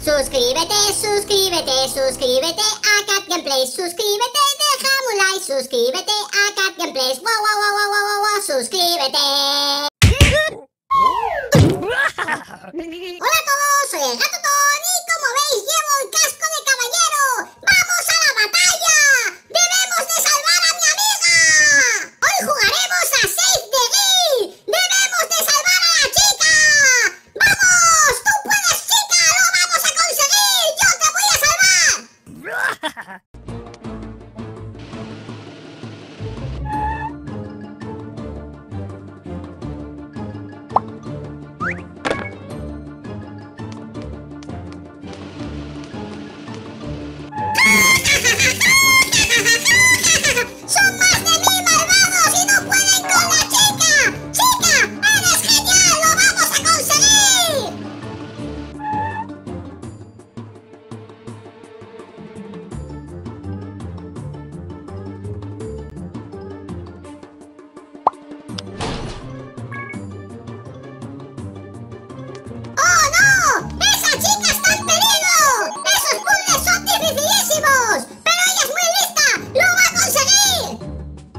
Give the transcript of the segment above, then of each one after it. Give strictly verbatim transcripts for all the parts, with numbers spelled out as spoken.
Suscríbete, suscríbete, suscríbete a Cat Gameplays. Suscríbete, déjame un like. Suscríbete a Cat Gameplays. Wow, wow, wow, wow, wow, wow, suscríbete. Hola a todos, soy el Gato Ton y como veis llevo el casco de caballero. ¡Vamos a la batalla! ¡Debemos de salvar a mi amiga! Hoy jugaremos a Save the Girl. ¡Debemos de salvar a la chica! ¡Vamos! ¡Tú puedes, chica! ¡Lo vamos a conseguir! ¡Yo te voy a salvar! ¡Son más de mil malvados y no pueden con la chica! ¡Chica! ¡Eres genial! ¡Lo vamos a conseguir! ¡Oh, no! ¡Esa chica está en peligro! ¡Esos puzzles son dificilísimos! ¡Pero ella es muy lista! ¡Lo va a conseguir!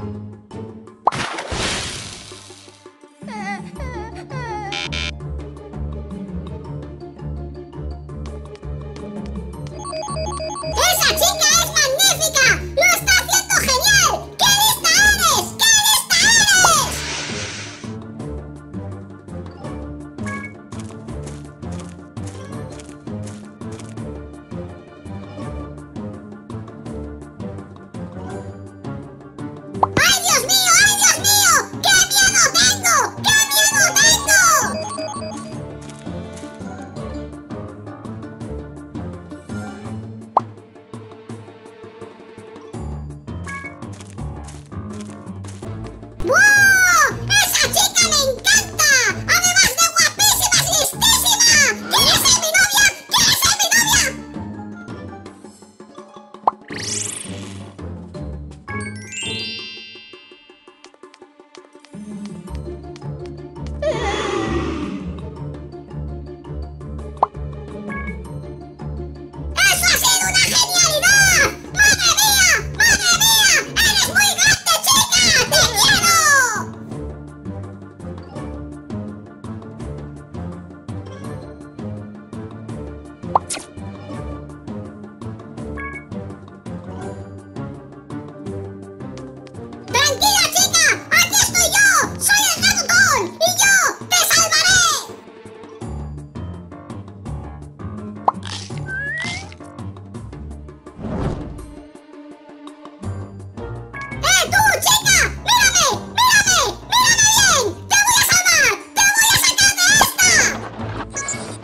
¡Esa chica es magnífica! ¡Lo está haciendo genial! ¡Qué lista eres! ¡Qué lista eres! ¡Ay, Dios mío! ¡Ay, Dios mío! ¡Qué miedo tengo! ¡Qué miedo tengo! ¡Wow! ¡Esa chica me encanta! ¡Además de guapísima, es listísima! ¿Quieres ser mi novia? ¿Quieres ser mi novia? ¡Eso ha sido una genialidad! ¡Madre mía! ¡Madre mía! ¡Eres muy grande, chica! ¡Te quiero! ¡Tranquila, chica! ¡Aquí estoy yo! ¡Soy el Gato Ton! ¡Y yo te salvaré! ¡Eh, tú, chica! ¡Mírame! ¡Mírame! ¡Mírame bien! ¡Te voy a salvar! ¡Te voy a sacar de esta!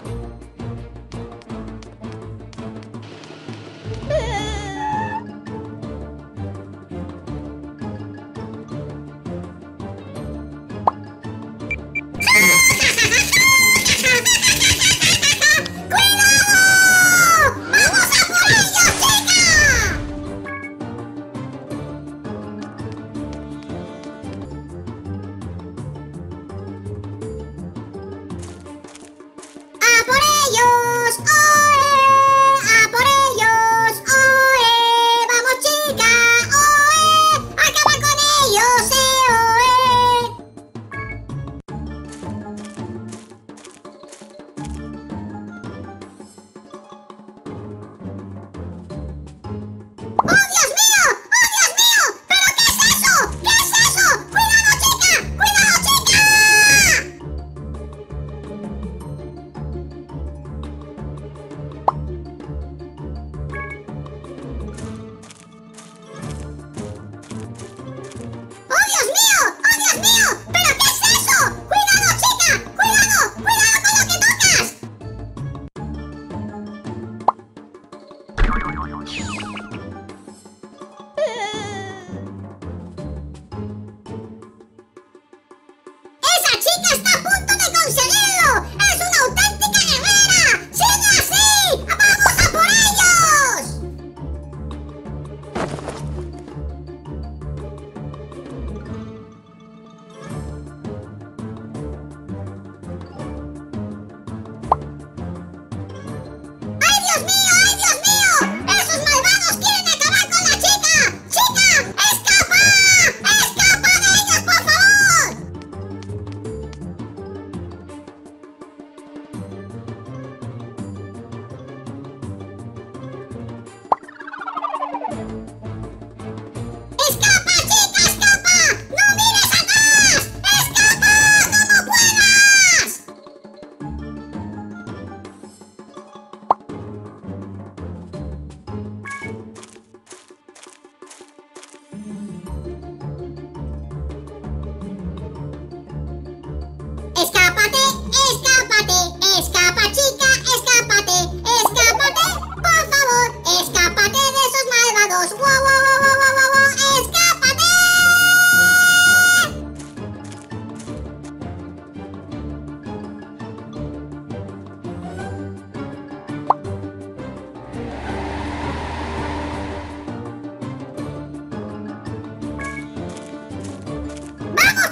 ¡Cuidado! ¡Vamos a por ellos, chica! ¡A por ellos! ¡Oe! ¡A por ellos! ¡Oe! ¡Vamos, chica! ¡Oe! ¡Acaba con ellos! ¡Eh, oe! ¡Oh, Dios mío! ¡Oh, Dios mío! ¿Pero qué es eso? ¿Qué es eso? ¡Cuidado, chica! ¡Cuidado, chica! ¡Oh, Dios mío! ¡Oh, Dios mío! ¿Pero qué es eso? ¡Cuidado, chica! ¡Cuidado! ¡Cuidado con lo que tocas! ¡Esa chica está a punto de conseguirlo! ¡Es una auténtica guerrera! ¡Sigue así! ¡Vamos a por ellos! ¡Ahí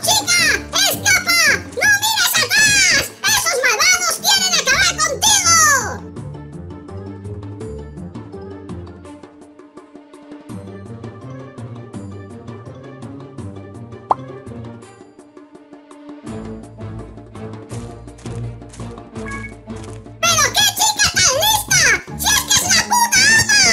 chica! ¡Escapa! ¡No mires atrás! ¡Esos malvados quieren acabar contigo! ¡Pero qué chica tan lista! ¡Si es que es la puta ama!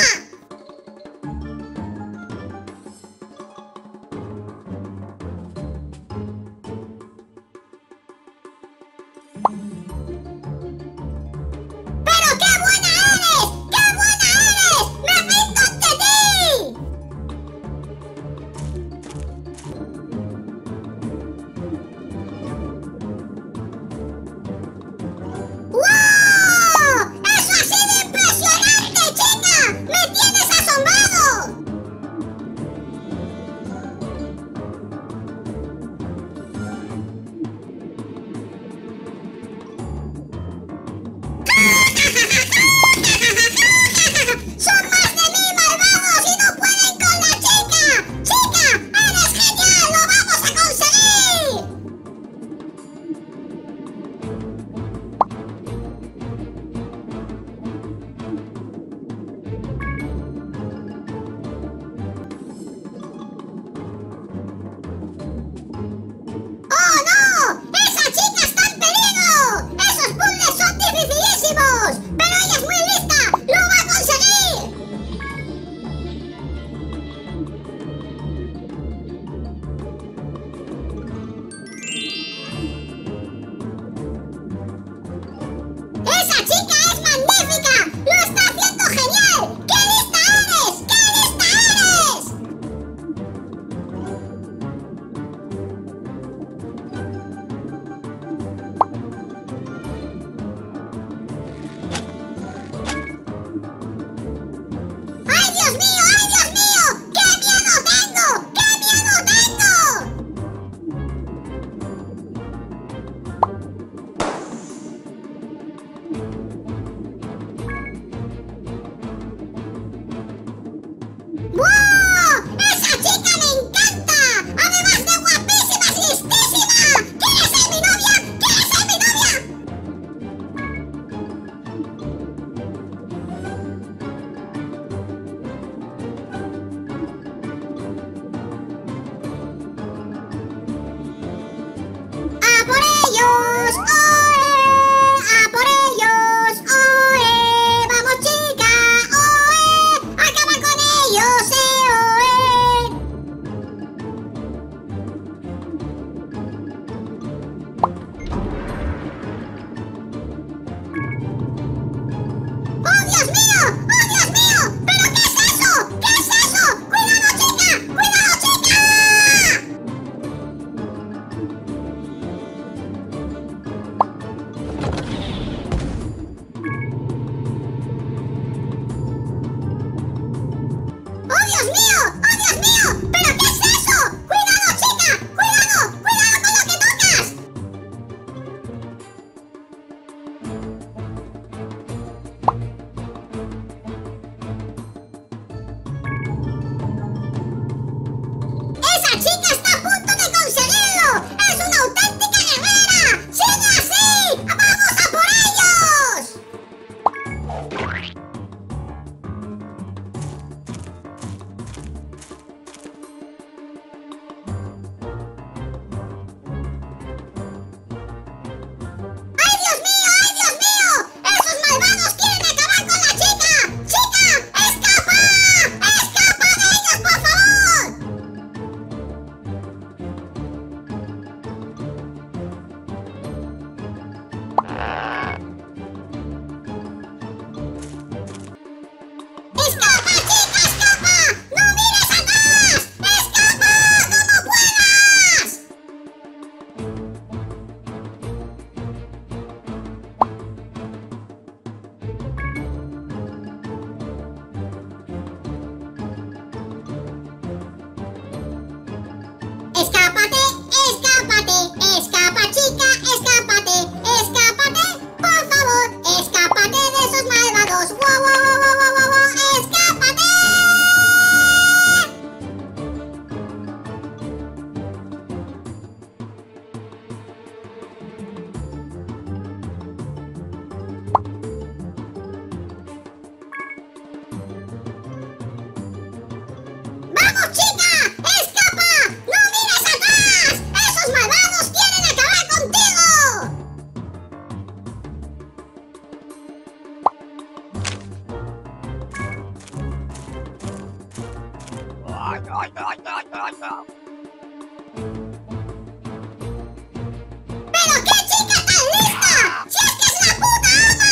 ¡Pero qué chica tan lista! ¡Si es que es la puta ama!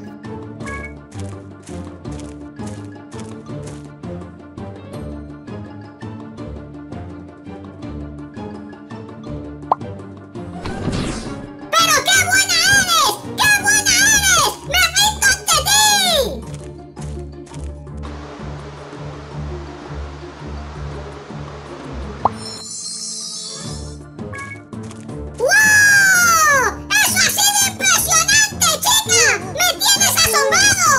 ¡Pero qué buena eres! ¡Qué buena eres! ¡Me rindo ante ti! ¡Wow! ¡Eso ha sido impresionante, chica! ¡Me tienes asombrado!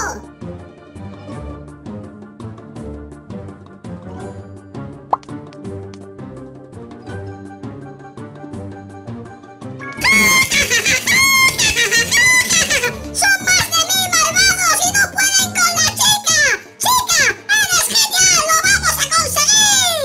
¡Son más de mil malvados y no pueden con la chica! ¡Chica! ¡Eres genial! ¡Lo vamos a conseguir!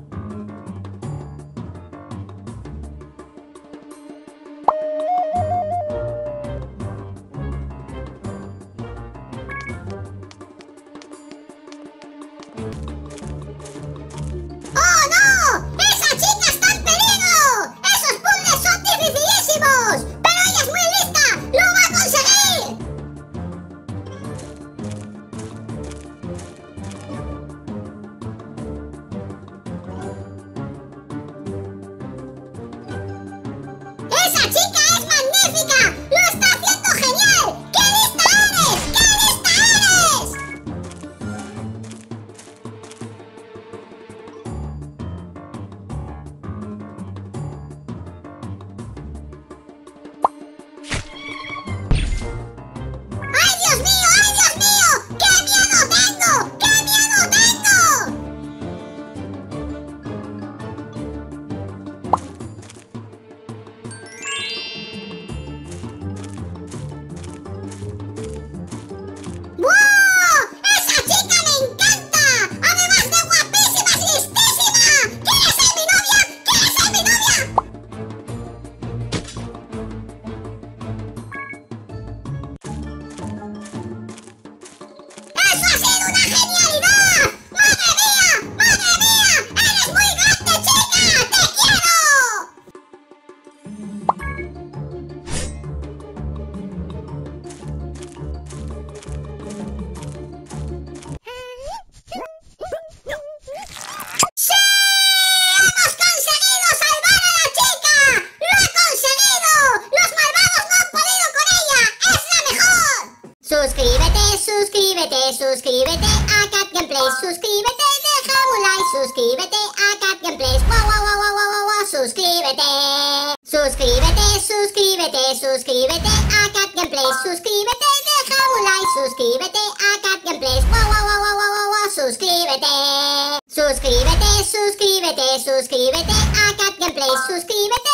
¡Oh, no! ¡Esa chica está en peligro! ¡Esos puzzles son dificilísimos! ¡Pero ella es muy lista! ¡Lo va a conseguir! ¡Esa chica es magnífica! ¡Lo está haciendo genial! ¡Qué lista eres! ¡Qué lista eres! ¡Ay, Dios mío! ¡Ay, Dios mío! ¡Qué miedo tengo! ¡Qué miedo tengo! ¡Wow! ¡Esa chica me encanta! ¡Además de guapísima, es listísima! ¿Quieres ser mi novia? ¿Quieres ser mi novia? ¡Eso ha sido una genialidad! ¡Madre mía! ¡Madre mía! ¡Eres muy grande, chica! ¡Te quiero! ¡Sí! ¡Hemos conseguido salvar a la chica! ¡Lo he conseguido! ¡Los malvados no han podido con ella! ¡Es la mejor! Suscríbete, suscríbete, suscríbete a Cat Gameplays. Suscríbete, deja un like. Suscríbete a Cat Gameplays. ¡Wow, wow, wow, wow, wow, wow! ¡Suscríbete! Suscríbete, suscríbete, suscríbete a Cat Gameplays. Suscríbete, deja un like. Suscríbete a Cat Gameplays. ¡Wow, wow, wow, wow, wow, wow! ¡Suscríbete! Suscríbete, suscríbete, suscríbete a Cat Gameplays. Suscríbete,